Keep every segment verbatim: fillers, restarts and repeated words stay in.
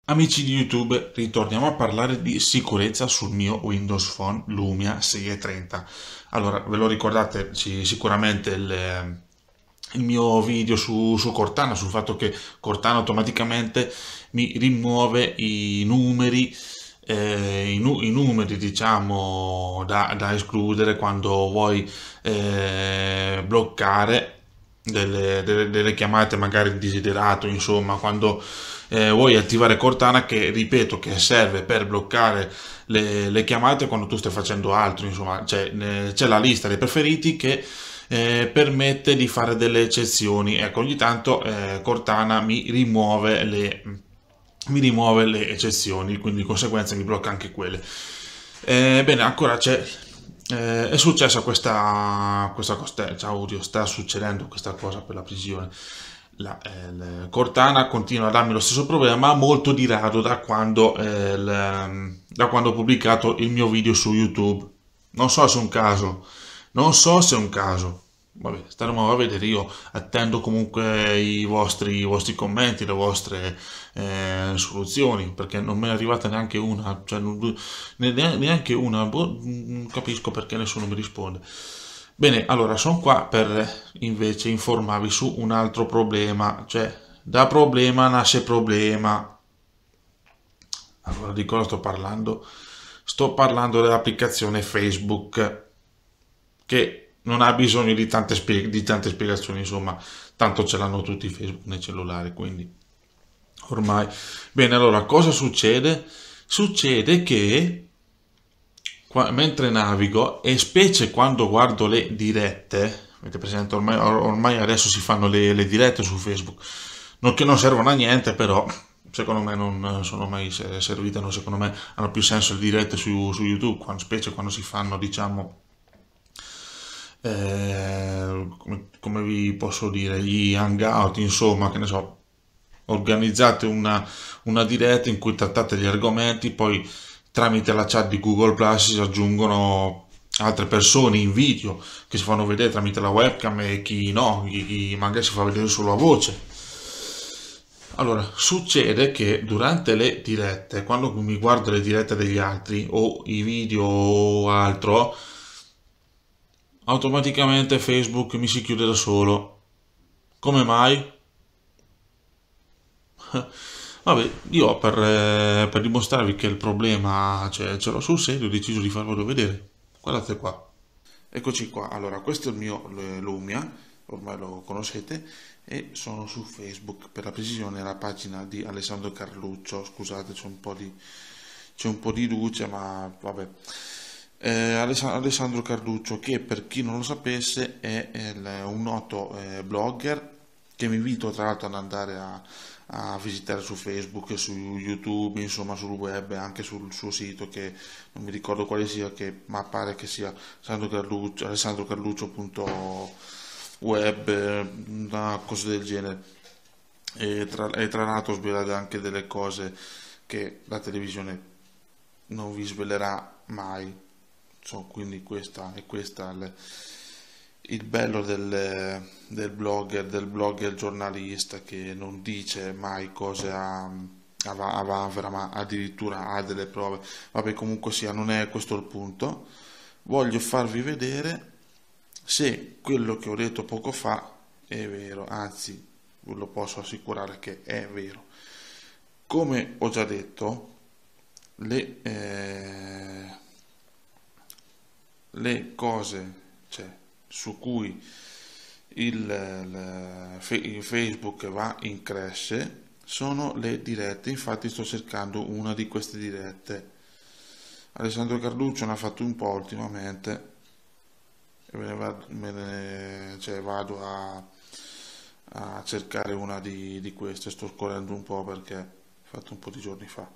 Amici di YouTube, ritorniamo a parlare di sicurezza sul mio Windows Phone Lumia sei e trenta. Allora, ve lo ricordate sì, sicuramente il, il mio video su, su Cortana, sul fatto che Cortana automaticamente mi rimuove i numeri, eh, i, nu- i numeri diciamo da, da escludere quando vuoi eh, bloccare delle, delle- delle chiamate magari desiderato, insomma, quando eh, vuoi attivare Cortana che, ripeto, che serve per bloccare le, le chiamate quando tu stai facendo altro, insomma, c'è, eh, c'è la lista dei preferiti che eh, permette di fare delle eccezioni. Ecco, ogni tanto eh, Cortana mi rimuove le, mi rimuove le eccezioni, quindi di conseguenza mi blocca anche quelle. Eh, bene, ancora c'è. Eh, è successa questa, questa cosa, ciao Udio, sta succedendo questa cosa per la precisione. La, eh, il Cortana continua a darmi lo stesso problema, molto di rado da quando, eh, il- da quando ho pubblicato il mio video su YouTube. Non so se è un caso, non so se è un caso. Vabbè, staremo a vedere. Io attendo comunque i vostri, i vostri commenti, le vostre eh, soluzioni, perché non me ne è arrivata neanche una, cioè non- ne- neanche una. Boh, non capisco perché nessuno mi risponde. Bene, allora sono qua per invece informarvi su un altro problema, cioè da problema nasce problema. Allora, di cosa sto parlando? Sto parlando dell'applicazione Facebook, che non ha bisogno di tante, spie- di tante spiegazioni, insomma, tanto ce l'hanno tutti Facebook nei cellulari, quindi ormai. Bene, allora, cosa succede? Succede che qua- mentre navigo, e specie quando guardo le dirette, avete presente, ormai, or- ormai adesso si fanno le, le dirette su Facebook, non che non servono a niente, però secondo me non sono mai se- servite, no, secondo me hanno più senso le dirette su, su YouTube, quando- specie quando si fanno, diciamo, eh, come, come vi posso dire, gli hangout, insomma, che ne so, organizzate una, una diretta in cui trattate gli argomenti, poi tramite la chat di Google Plus si aggiungono altre persone in video che si fanno vedere tramite la webcam e chi no, chi, chi magari si fa vedere solo a voce. Allora, succede che durante le dirette, quando mi guardo le dirette degli altri o i video o altro, automaticamente Facebook mi si chiude da solo. Come mai? Vabbè, io per, eh, per dimostrarvi che il problema c'è- ce l'ho sul serio, ho deciso di farvelo vedere. Guardate qua. Eccoci qua. Allora, questo è il mio eh, Lumia, ormai lo conoscete, e sono su Facebook, per la precisione la pagina di Alessandro Carluccio. Scusate, c'è un po' di, c'è un po' di luce, ma vabbè. Eh, Aless- Alessandro Carluccio, che per chi non lo sapesse è il- un noto eh, blogger che vi invito tra l'altro ad andare a, a visitare su Facebook, su YouTube, insomma sul web e anche sul suo sito che non mi ricordo quale sia, che, ma pare che sia Sandro Carluccio, alessandrocarluccio.web, eh, una cosa del genere. E tra, e tra l'altro svela anche delle cose che la televisione non vi svelerà mai. So, quindi questa è questa il, il bello del, del blogger, del blogger giornalista che non dice mai cose a, a, va- a vanvera, ma addirittura ha delle prove. Vabbè, comunque sia, non è questo il punto. Voglio farvi vedere se quello che ho detto poco fa è vero, anzi, ve lo posso assicurare che è vero. Come ho già detto, le, eh, le cose, cioè, su cui il, il fe- il Facebook va in cresce sono le dirette. Infatti sto cercando una di queste dirette. Alessandro Carluccio ne ha fatto un po' ultimamente e me ne vado, me ne- cioè, vado a, a cercare una di, di queste. Sto scorrendo un po' perché ho fatto un po' di giorni fa.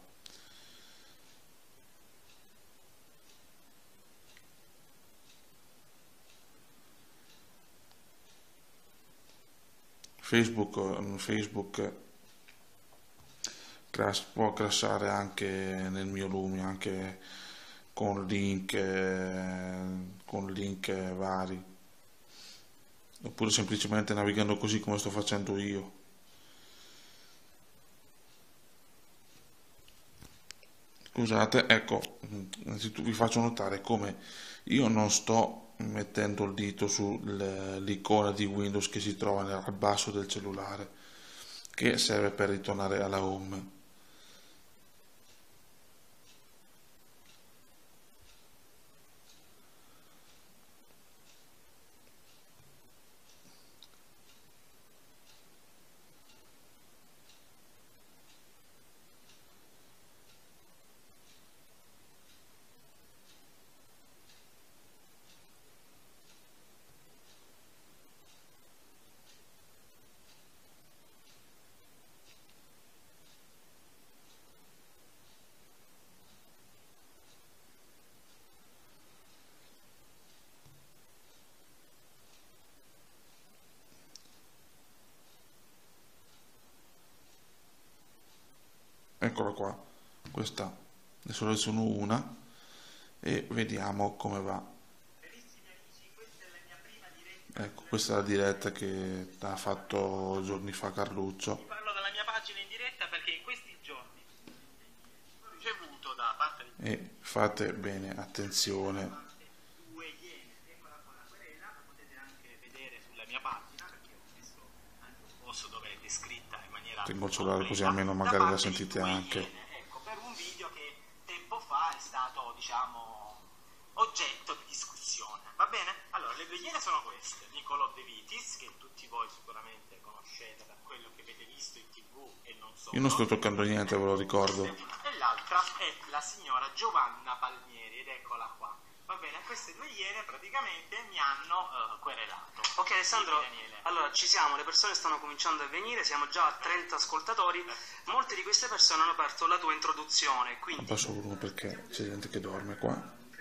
Facebook, Facebook crash- può crashare anche nel mio Lumia, anche con link, eh, con link eh, vari, oppure semplicemente navigando così come sto facendo io. Scusate, ecco, innanzitutto vi faccio notare come io non sto mettendo il dito sull'icona di Windows che si trova nel- al basso del cellulare, che serve per ritornare alla home. Eccola qua, questa ne seleziono una e vediamo come va. Ecco, questa è la diretta che ha fatto giorni fa Carluccio. Parlo dalla mia pagina in diretta perché in questi giorni ho ricevuto da parte di E fate bene attenzione. due iene, eccola qua la querela, la potete anche vedere sulla mia pagina perché ho messo anche un post dove è descritta in maniera Tengo il cellulare così completa, almeno da magari la parte di sentite due anche. iene, ecco, per un video che tempo fa è stato, diciamo, oggetto di discussione, va bene? Allora, le due iene sono queste, Nicolò De Vitis, che tutti voi sicuramente conoscete per quello che avete visto in tv e non solo. Io non sto toccando niente, ve lo ricordo. E l'altra è la signora Giovanna Palmieri, ed eccola qua. Va bene, queste due iene praticamente mi hanno uh, querelato. Ok Alessandro, Dimmi, Daniele. allora ci siamo, le persone stanno cominciando a venire, siamo già a trenta ascoltatori, molte di queste persone hanno aperto la tua introduzione, quindi Passo volume perché c'è gente che dorme qua.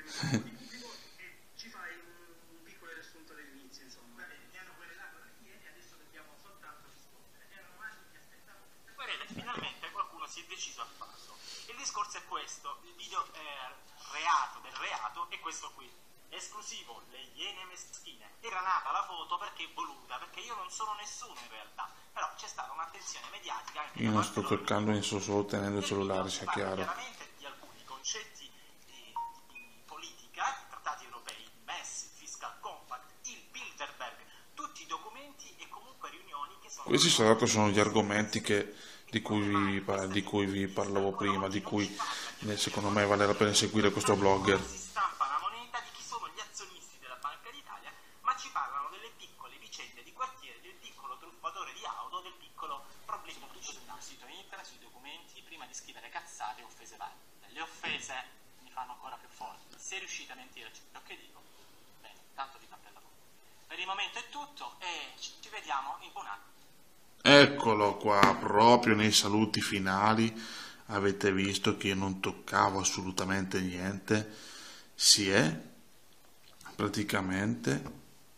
ci fai un piccolo riassunto dell'inizio, insomma. Mi hanno querelato le iene, adesso dobbiamo soltanto rispondere. Erano anni che aspettavo queste querele e finalmente qualcuno si è deciso a farlo. Il discorso è questo, il video eh, reato del reato è questo qui. Esclusivo, le iene meschine. Era nata la foto perché voluta, perché io non sono nessuno in realtà, però c'è stata un'attenzione mediatica anche Io da non parte sto loro. toccando niente, sto solo tenendo il Nel cellulare, video si sia parla chiaro. chiaramente di alcuni concetti di, di politica, trattati europei, il M E S, il Fiscal Compact, il Bilderberg, tutti i documenti e comunque riunioni che sono... Questi tra l'altro sono gli argomenti che, di, cui vi, par- di cui vi parlavo prima, di cui eh, secondo me vale la pena seguire questo blogger. Si stampa la moneta di chi sono gli azionisti della Banca d'Italia, ma ci parlano delle piccole vicende di quartiere, del piccolo truffatore di auto, del piccolo problema sul sito internet, sui documenti, prima di scrivere cazzate e offese varie. Le offese mi fanno ancora più forti. Se riuscite a mentire ciò che dico, bene, tanto vi cappella voi. Per il momento è tutto e ci ci vediamo in un attimo. Eccolo qua, proprio nei saluti finali. Avete visto che io non toccavo assolutamente niente. Si è praticamente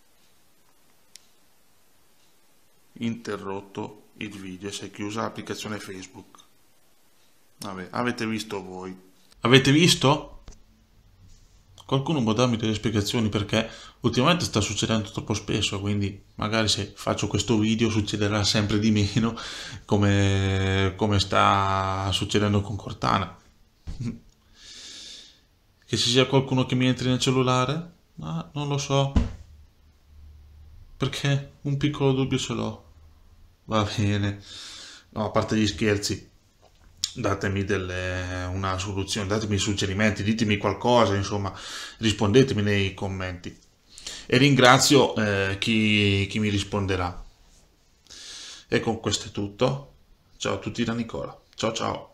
interrotto il video, si è chiusa l'applicazione Facebook. Vabbè, avete visto voi. Avete visto? Qualcuno può darmi delle spiegazioni perché ultimamente sta succedendo troppo spesso, quindi magari se faccio questo video succederà sempre di meno come, come sta succedendo con Cortana. Che ci sia qualcuno che mi entri nel cellulare? Ma non lo so. Perché un piccolo dubbio ce l'ho. Va bene. No, a parte gli scherzi, datemi delle, una soluzione, datemi suggerimenti, ditemi qualcosa, insomma, rispondetemi nei commenti. E ringrazio eh, chi, chi mi risponderà. E con questo è tutto. Ciao a tutti da Nicola. Ciao ciao.